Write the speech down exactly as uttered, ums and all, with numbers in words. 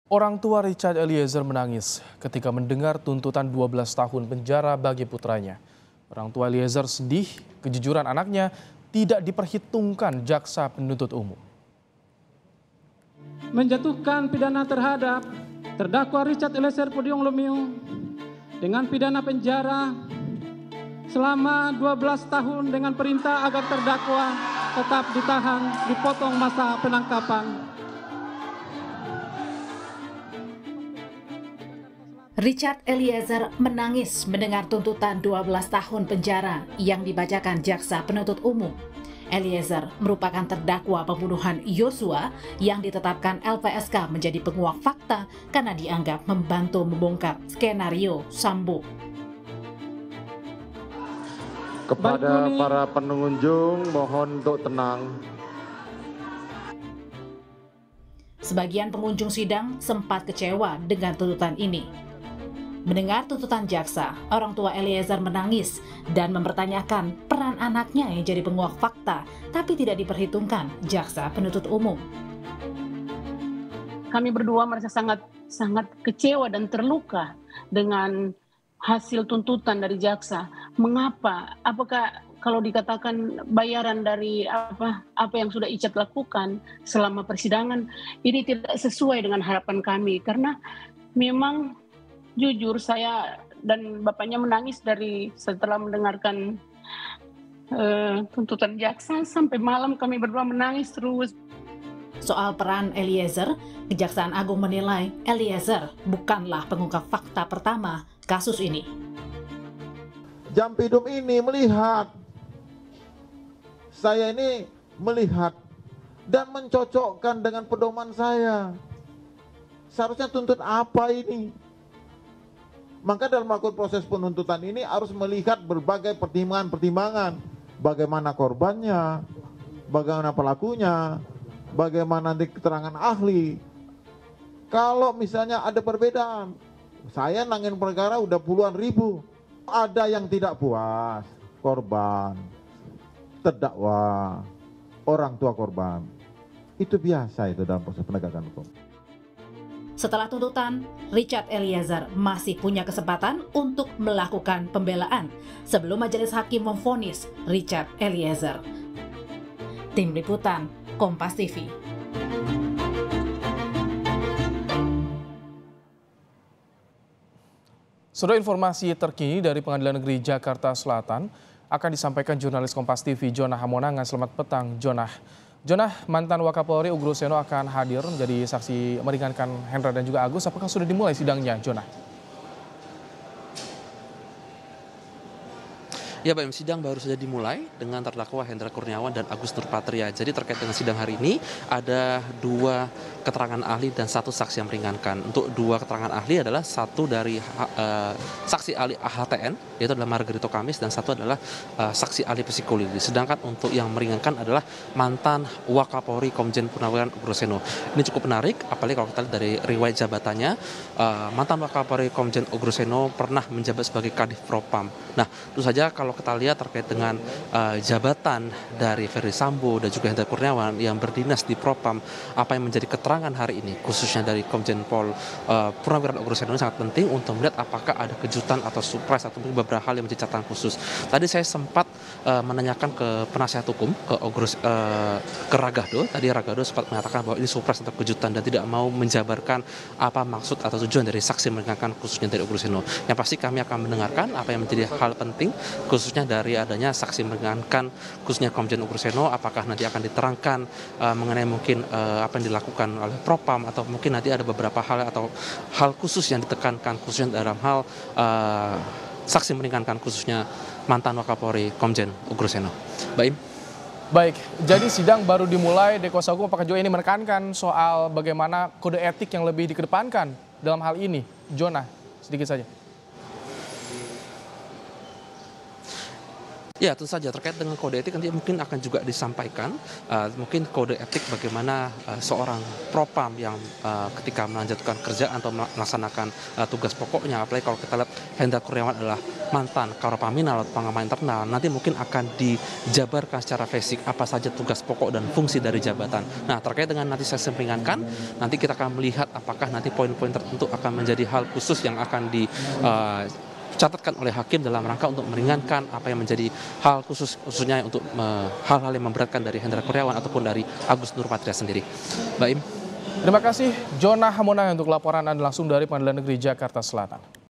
Orang tua Richard Eliezer menangis ketika mendengar tuntutan dua belas tahun penjara bagi putranya. Orang tua Eliezer sedih kejujuran anaknya tidak diperhitungkan jaksa penuntut umum. Menjatuhkan pidana terhadap terdakwa Richard Eliezer Pudium Lumiu dengan pidana penjara selama dua belas tahun dengan perintah agar terdakwa tetap ditahan, dipotong masa penangkapan. Richard Eliezer menangis mendengar tuntutan dua belas tahun penjara yang dibacakan jaksa penuntut umum. Eliezer merupakan terdakwa pembunuhan Yosua yang ditetapkan L P S K menjadi penguak fakta karena dianggap membantu membongkar skenario Sambo. Kepada para pengunjung mohon untuk tenang. Sebagian pengunjung sidang sempat kecewa dengan tuntutan ini. Mendengar tuntutan jaksa, orang tua Eliezer menangis dan mempertanyakan peran anaknya yang jadi penguak fakta, tapi tidak diperhitungkan jaksa penuntut umum. Kami berdua merasa sangat sangat kecewa dan terluka dengan hasil tuntutan dari jaksa. Mengapa? Apakah kalau dikatakan bayaran dari apa apa yang sudah Richard lakukan selama persidangan ini tidak sesuai dengan harapan kami, karena memang jujur saya dan bapaknya menangis dari setelah mendengarkan uh, tuntutan jaksa sampai malam kami berdua menangis terus. Soal peran Eliezer, Kejaksaan Agung menilai Eliezer bukanlah pengungkap fakta pertama kasus ini. Jampidum ini melihat, saya ini melihat dan mencocokkan dengan pedoman saya. Seharusnya tuntut apa ini? Maka dalam melakukan proses penuntutan ini harus melihat berbagai pertimbangan-pertimbangan. Bagaimana korbannya, bagaimana pelakunya, bagaimana nanti keterangan ahli. Kalau misalnya ada perbedaan, saya nangin perkara udah puluhan ribu. Ada yang tidak puas, korban, terdakwa, orang tua korban. Itu biasa itu dalam proses penegakan hukum. Setelah tuntutan, Richard Eliezer masih punya kesempatan untuk melakukan pembelaan sebelum majelis hakim memvonis Richard Eliezer. Tim Liputan, Kompas T V. Saudara, informasi terkini dari Pengadilan Negeri Jakarta Selatan akan disampaikan jurnalis Kompas T V Jonah Hamonangan. Selamat petang, Jonah. Jonah, mantan Wakapolri Ugruceno akan hadir menjadi saksi meringankan Hendra dan juga Agus. Apakah sudah dimulai sidangnya, Jonah? Ya, Bang, sidang baru saja dimulai dengan terdakwa Hendra Kurniawan dan Agus Nurpatria. Jadi terkait dengan sidang hari ini ada dua keterangan ahli dan satu saksi yang meringankan. Untuk dua keterangan ahli adalah satu dari uh, saksi ahli H T N, yaitu adalah Margarito Kamis, dan satu adalah uh, saksi ahli psikologi. Sedangkan untuk yang meringankan adalah mantan Wakapolri Komjen Purnawirawan Ugruceno. Ini cukup menarik, apalagi kalau kita lihat dari riwayat jabatannya, uh, mantan Wakapolri Komjen Ugruceno pernah menjabat sebagai Kadif Propam. Nah, tentu saja kalau Kalau kita lihat terkait dengan uh, jabatan dari Ferdy Sambo dan juga Hendra Kurniawan yang berdinas di Propam, apa yang menjadi keterangan hari ini khususnya dari Komjen Pol uh, Purnawirawan Ugruceno sangat penting untuk melihat apakah ada kejutan atau surprise atau beberapa hal yang menjadi catatan khusus. Tadi saya sempat uh, menanyakan ke penasihat hukum ke Ogrus, uh, ke Ragado. Tadi Ragado sempat mengatakan bahwa ini surprise atau kejutan dan tidak mau menjabarkan apa maksud atau tujuan dari saksi meringankan khususnya dari Ugruceno. Yang pasti kami akan mendengarkan apa yang menjadi hal penting khususnya dari adanya saksi meringankan khususnya Komjen Ugruceno, apakah nanti akan diterangkan uh, mengenai mungkin uh, apa yang dilakukan oleh Propam atau mungkin nanti ada beberapa hal atau hal khusus yang ditekankan khususnya dalam hal uh, saksi meringankan khususnya mantan Wakapolri Komjen Ugruceno. Baim. Baik, jadi sidang baru dimulai. Dekuasa Hukum, apakah juga ini menekankan soal bagaimana kode etik yang lebih dikedepankan dalam hal ini? Jonah, sedikit saja. Ya, tentu saja terkait dengan kode etik nanti mungkin akan juga disampaikan uh, mungkin kode etik bagaimana uh, seorang propam yang uh, ketika melanjutkan kerjaan atau melaksanakan uh, tugas pokoknya, apalagi kalau kita lihat Hendra Kurniawan adalah mantan Karopaminal atau pengaman internal, nanti mungkin akan dijabarkan secara fisik apa saja tugas pokok dan fungsi dari jabatan. Nah, terkait dengan nanti saya meringankan, nanti kita akan melihat apakah nanti poin-poin tertentu akan menjadi hal khusus yang akan di uh, catatkan oleh hakim dalam rangka untuk meringankan apa yang menjadi hal khusus khususnya untuk hal-hal yang memberatkan dari Hendra Kurniawan ataupun dari Agus Nurpatria sendiri. Mbak Im. Terima kasih Jonah Hamonang untuk laporan Anda langsung dari Pengadilan Negeri Jakarta Selatan.